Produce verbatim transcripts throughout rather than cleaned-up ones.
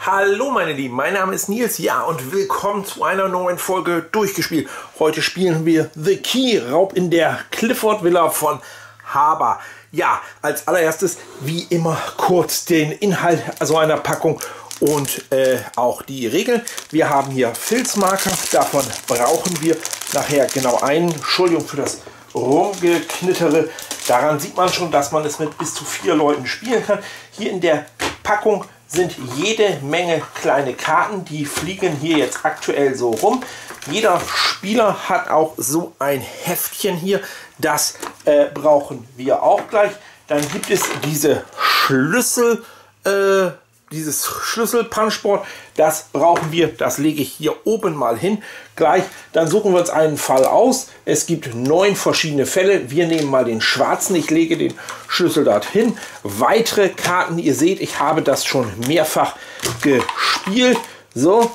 Hallo meine Lieben, mein Name ist Nils, ja, und willkommen zu einer neuen Folge Durchgespielt. Heute spielen wir The Key, Raub in der Clifford Villa von Haber. Ja, als allererstes wie immer kurz den Inhalt also einer Packung und äh, auch die Regeln. Wir haben hier Filzmarker, davon brauchen wir nachher genau einen. Entschuldigung für das Rumgeknittere. Daran sieht man schon, dass man es mit bis zu vier Leuten spielen kann. Hier in der Packung sind jede Menge kleine Karten, die fliegen hier jetzt aktuell so rum. Jeder Spieler hat auch so ein Heftchen hier, das äh, brauchen wir auch gleich. Dann gibt es diese Schlüssel, äh, dieses Schlüssel-Punchboard, das brauchen wir, das lege ich hier oben mal hin. Gleich, dann suchen wir uns einen Fall aus. Es gibt neun verschiedene Fälle. Wir nehmen mal den schwarzen. Ich lege den Schlüssel dorthin. Weitere Karten, ihr seht, ich habe das schon mehrfach gespielt. So,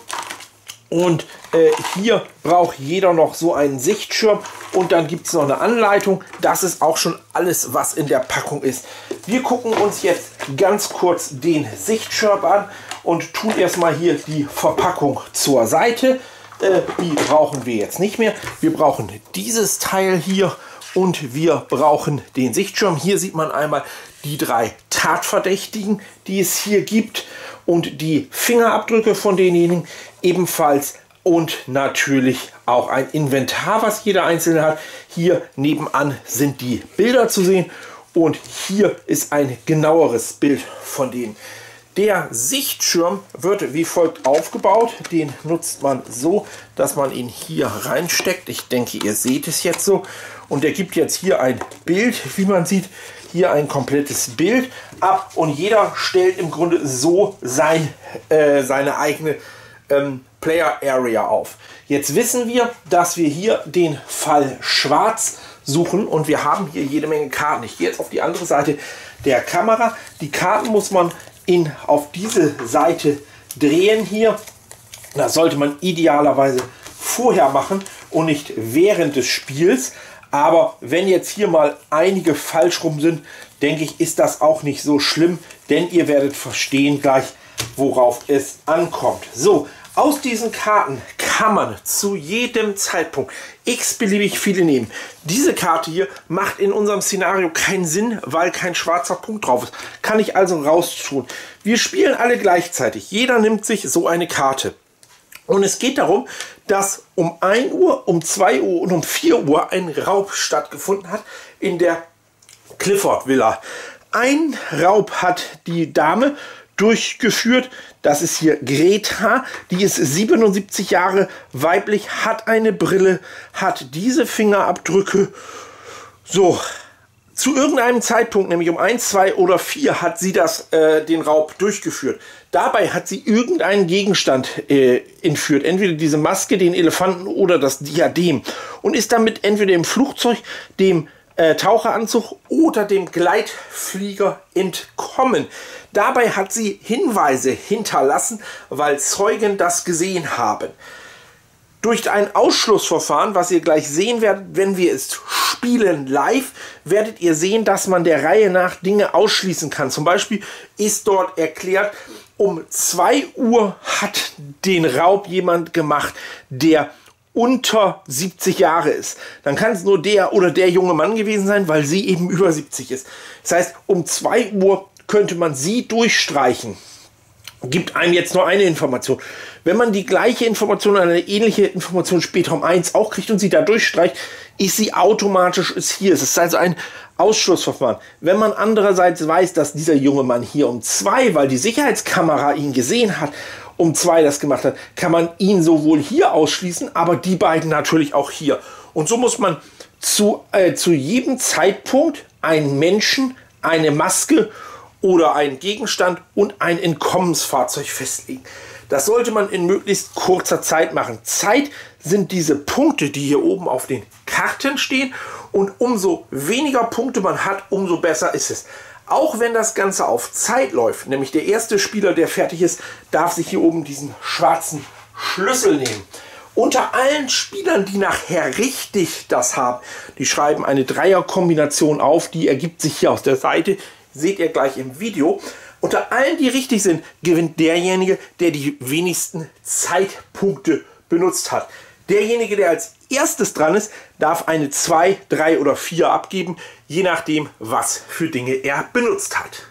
und äh, hier braucht jeder noch so einen Sichtschirm. Und dann gibt es noch eine Anleitung. Das ist auch schon alles, was in der Packung ist. Wir gucken uns jetzt ganz kurz den Sichtschirm an und tun erstmal hier die Verpackung zur Seite. Äh, die brauchen wir jetzt nicht mehr. Wir brauchen dieses Teil hier und wir brauchen den Sichtschirm. Hier sieht man einmal die drei Tatverdächtigen, die es hier gibt, und die Fingerabdrücke von denjenigen ebenfalls. Und natürlich auch ein Inventar, was jeder Einzelne hat. Hier nebenan sind die Bilder zu sehen. Und hier ist ein genaueres Bild von denen. Der Sichtschirm wird wie folgt aufgebaut. Den nutzt man so, dass man ihn hier reinsteckt. Ich denke, ihr seht es jetzt so. Und er gibt jetzt hier ein Bild, wie man sieht. Hier ein komplettes Bild ab. Und jeder stellt im Grunde so sein, äh, seine eigene ähm, Player Area auf. Jetzt wissen wir, dass wir hier den Fall Schwarz suchen und wir haben hier jede Menge Karten. Ich gehe jetzt auf die andere Seite der Kamera. Die Karten muss man in, auf diese Seite drehen hier. Das sollte man idealerweise vorher machen und nicht während des Spiels. Aber wenn jetzt hier mal einige falsch rum sind, denke ich, ist das auch nicht so schlimm, denn ihr werdet verstehen gleich, worauf es ankommt. So, aus diesen Karten kann man zu jedem Zeitpunkt x-beliebig viele nehmen. Diese Karte hier macht in unserem Szenario keinen Sinn, weil kein schwarzer Punkt drauf ist. Kann ich also raustun. Wir spielen alle gleichzeitig. Jeder nimmt sich so eine Karte. Und es geht darum, dass um ein Uhr, um zwei Uhr und um vier Uhr ein Raub stattgefunden hat in der Clifford Villa. Ein Raub hat die Dame durchgeführt. Das ist hier Greta, die ist siebenundsiebzig Jahre, weiblich, hat eine Brille, hat diese Fingerabdrücke. So, zu irgendeinem Zeitpunkt, nämlich um eins, zwei oder vier, hat sie das, äh, den Raub durchgeführt. Dabei hat sie irgendeinen Gegenstand äh, entführt, entweder diese Maske, den Elefanten oder das Diadem, und ist damit entweder im Flugzeug, dem Äh, Taucheranzug oder dem Gleitflieger entkommen. Dabei hat sie Hinweise hinterlassen, weil Zeugen das gesehen haben. Durch ein Ausschlussverfahren, was ihr gleich sehen werdet, wenn wir es spielen live, werdet ihr sehen, dass man der Reihe nach Dinge ausschließen kann. Zum Beispiel ist dort erklärt, um zwei Uhr hat den Raub jemand gemacht, der unter siebzig Jahre ist. Dann kann es nur der oder der junge Mann gewesen sein, weil sie eben über siebzig ist. Das heißt, um zwei Uhr könnte man sie durchstreichen. Gibt einem jetzt nur eine Information. Wenn man die gleiche Information, eine ähnliche Information später um eins auch kriegt und sie da durchstreicht, ist sie automatisch ist hier. Es ist also ein Ausschlussverfahren. Wenn man andererseits weiß, dass dieser junge Mann hier um zwei, weil die Sicherheitskamera ihn gesehen hat, um zwei das gemacht hat, kann man ihn sowohl hier ausschließen, aber die beiden natürlich auch hier. Und so muss man zu, äh, zu jedem Zeitpunkt einen Menschen, eine Maske oder einen Gegenstand und ein Entkommensfahrzeug festlegen. Das sollte man in möglichst kurzer Zeit machen. Zeit sind diese Punkte, die hier oben auf den Karten stehen, und umso weniger Punkte man hat, umso besser ist es. Auch wenn das Ganze auf Zeit läuft, nämlich der erste Spieler, der fertig ist, darf sich hier oben diesen schwarzen Schlüssel nehmen. Unter allen Spielern, die nachher richtig das haben, die schreiben eine Dreierkombination auf, die ergibt sich hier aus der Seite, seht ihr gleich im Video. Unter allen, die richtig sind, gewinnt derjenige, der die wenigsten Zeitpunkte benutzt hat. Derjenige, der als erstes dran ist, darf eine zwei, drei oder vier abgeben, je nachdem, was für Dinge er benutzt hat.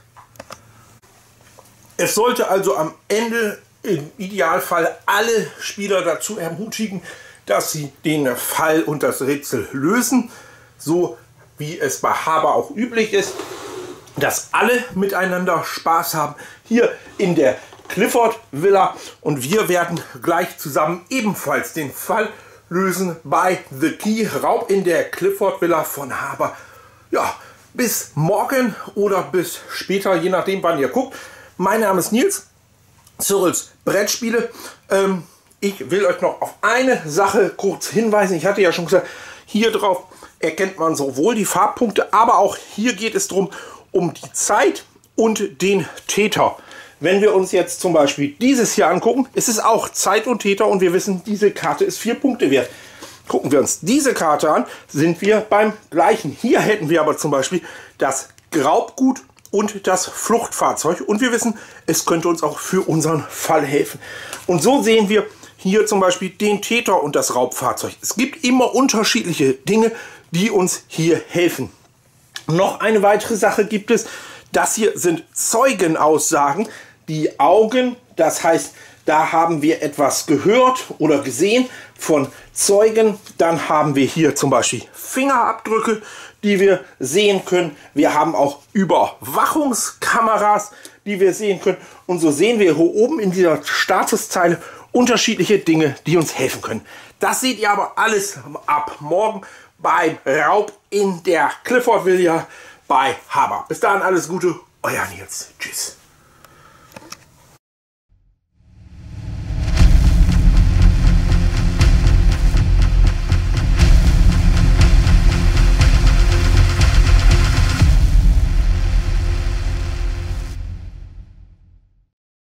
Es sollte also am Ende im Idealfall alle Spieler dazu ermutigen, dass sie den Fall und das Rätsel lösen, so wie es bei Haber auch üblich ist, dass alle miteinander Spaß haben hier in der Clifford Villa, und wir werden gleich zusammen ebenfalls den Fall lösen bei The Key, Raub in der Clifford Villa von Haber. Ja, bis morgen oder bis später, je nachdem wann ihr guckt. Mein Name ist Nils, Cyrils Brettspiele. Ähm, ich will euch noch auf eine Sache kurz hinweisen. Ich hatte ja schon gesagt, hier drauf erkennt man sowohl die Farbpunkte, aber auch hier geht es darum, um die Zeit und den Täter. Wenn wir uns jetzt zum Beispiel dieses hier angucken, ist es auch Zeit und Täter, und wir wissen, diese Karte ist vier Punkte wert. Gucken wir uns diese Karte an, sind wir beim gleichen. Hier hätten wir aber zum Beispiel das Raubgut und das Fluchtfahrzeug, und wir wissen, es könnte uns auch für unseren Fall helfen. Und so sehen wir hier zum Beispiel den Täter und das Raubfahrzeug. Es gibt immer unterschiedliche Dinge, die uns hier helfen. Noch eine weitere Sache gibt es. Das hier sind Zeugenaussagen. Die Augen, das heißt, da haben wir etwas gehört oder gesehen von Zeugen. Dann haben wir hier zum Beispiel Fingerabdrücke, die wir sehen können. Wir haben auch Überwachungskameras, die wir sehen können. Und so sehen wir hier oben in dieser Statuszeile unterschiedliche Dinge, die uns helfen können. Das seht ihr aber alles ab morgen beim Raub in der Clifford Villa bei Haber. Bis dahin alles Gute, euer Nils. Tschüss.